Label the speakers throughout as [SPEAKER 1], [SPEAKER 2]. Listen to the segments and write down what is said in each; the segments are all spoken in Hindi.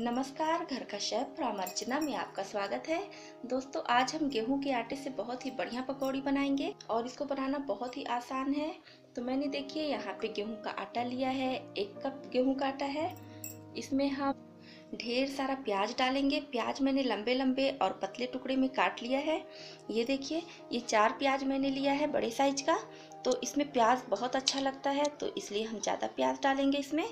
[SPEAKER 1] नमस्कार, घर का शेफ अर्चना में आपका स्वागत है। दोस्तों, आज हम गेहूं के आटे से बहुत ही बढ़िया पकौड़ी बनाएंगे और इसको बनाना बहुत ही आसान है। तो मैंने देखिए यहाँ पे गेहूं का आटा लिया है, 1 कप गेहूं का आटा है। इसमें हम ढेर सारा प्याज डालेंगे। प्याज मैंने लंबे लंबे और पतले टुकड़े में काट लिया है। ये देखिए, ये 4 प्याज मैंने लिया है बड़े साइज का। तो इसमें प्याज बहुत अच्छा लगता है, तो इसलिए हम ज़्यादा प्याज डालेंगे इसमें।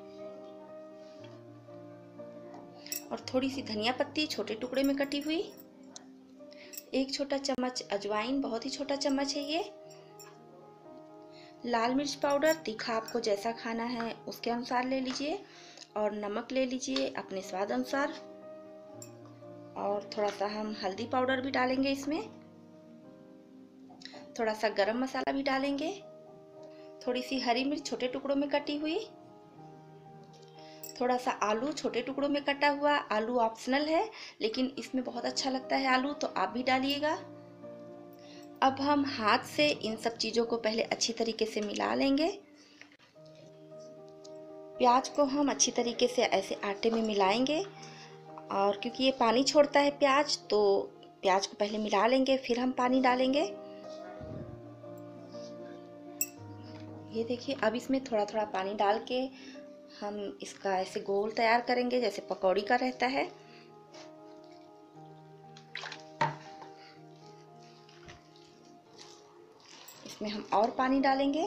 [SPEAKER 1] और थोड़ी सी धनिया पत्ती छोटे टुकड़े में कटी हुई, 1 छोटा चम्मच अजवाइन, बहुत ही छोटा चम्मच है ये। लाल मिर्च पाउडर, तीखा आपको जैसा खाना है उसके अनुसार ले लीजिए। और नमक ले लीजिए अपने स्वाद अनुसार। और थोड़ा सा हम हल्दी पाउडर भी डालेंगे इसमें। थोड़ा सा गरम मसाला भी डालेंगे। थोड़ी सी हरी मिर्च छोटे टुकड़ों में कटी हुई। थोड़ा सा आलू छोटे टुकड़ों में कटा हुआ। आलू ऑप्शनल है, लेकिन इसमें बहुत अच्छा लगता है आलू, तो आप भी डालिएगा। अब हम हाथ से इन सब चीज़ों को पहले अच्छी तरीके से मिला लेंगे। प्याज को हम अच्छी तरीके से ऐसे आटे में मिलाएंगे, और क्योंकि ये पानी छोड़ता है प्याज, तो प्याज को पहले मिला लेंगे, फिर हम पानी डालेंगे। ये देखिए, अब इसमें थोड़ा थोड़ा पानी डाल के हम इसका ऐसे गोल तैयार करेंगे जैसे पकौड़ी का रहता है। इसमें हम और पानी डालेंगे।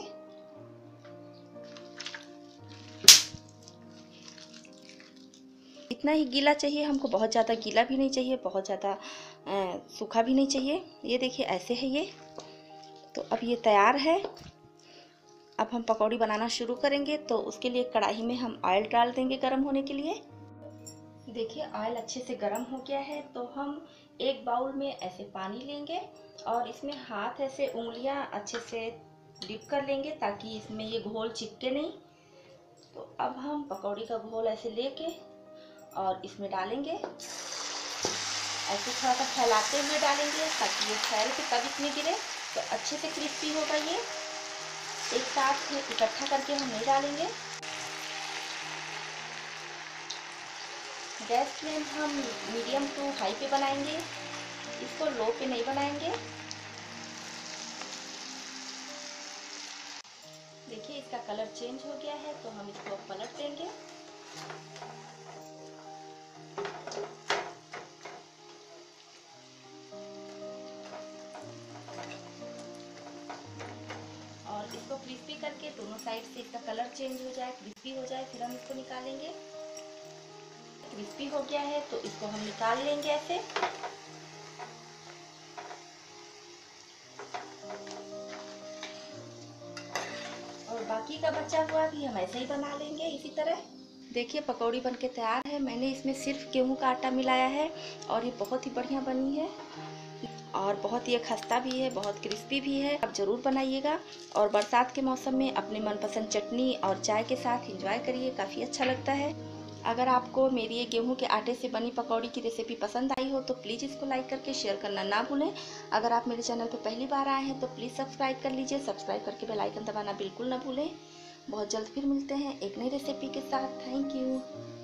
[SPEAKER 1] इतना ही गीला चाहिए हमको, बहुत ज़्यादा गीला भी नहीं चाहिए, बहुत ज़्यादा सूखा भी नहीं चाहिए। ये देखिए, ऐसे है ये। तो अब ये तैयार है। अब हम पकौड़ी बनाना शुरू करेंगे। तो उसके लिए कढ़ाई में हम ऑयल डाल देंगे गर्म होने के लिए। देखिए, ऑयल अच्छे से गर्म हो गया है। तो हम 1 बाउल में ऐसे पानी लेंगे और इसमें हाथ ऐसे उंगलियां अच्छे से डिप कर लेंगे ताकि इसमें ये घोल चिपके नहीं। तो अब हम पकौड़ी का घोल ऐसे लेके और इसमें डालेंगे। ऐसे थोड़ा सा फैलाते हुए डालेंगे ताकि ये फैल के तब इसमें गिरे, तो अच्छे से क्रिस्पी होगा। ये एक साथ इकट्ठा करके हम नहीं डालेंगे। गैस फ्लेम हम मीडियम टू हाई पे बनाएंगे, इसको लो पे नहीं बनाएंगे। देखिए, इसका कलर चेंज हो गया है, तो हम इसको पलट देंगे। और इसको क्रिस्पी करके दोनों साइड से इसका कलर चेंज हो जाए, क्रिस्पी हो जाए, फिर हम इसको निकालेंगे। क्रिस्पी हो गया है, तो इसको हम निकाल लेंगे ऐसे। और बाकी का बचा हुआ भी हम ऐसे ही बना लेंगे इसी तरह। देखिए, पकौड़ी बनके तैयार है। मैंने इसमें सिर्फ गेहूं का आटा मिलाया है और ये बहुत ही बढ़िया बनी है और बहुत ही खस्ता भी है, बहुत क्रिस्पी भी है। आप ज़रूर बनाइएगा और बरसात के मौसम में अपने मनपसंद चटनी और चाय के साथ एंजॉय करिए, काफ़ी अच्छा लगता है। अगर आपको मेरी ये गेहूं के आटे से बनी पकौड़ी की रेसिपी पसंद आई हो तो प्लीज़ इसको लाइक करके शेयर करना ना भूलें। अगर आप मेरे चैनल पर पहली बार आए हैं तो प्लीज़ सब्सक्राइब कर लीजिए। सब्सक्राइब करके बेल आइकन दबाना बिल्कुल ना भूलें। बहुत जल्द फिर मिलते हैं एक नई रेसिपी के साथ। Thank you.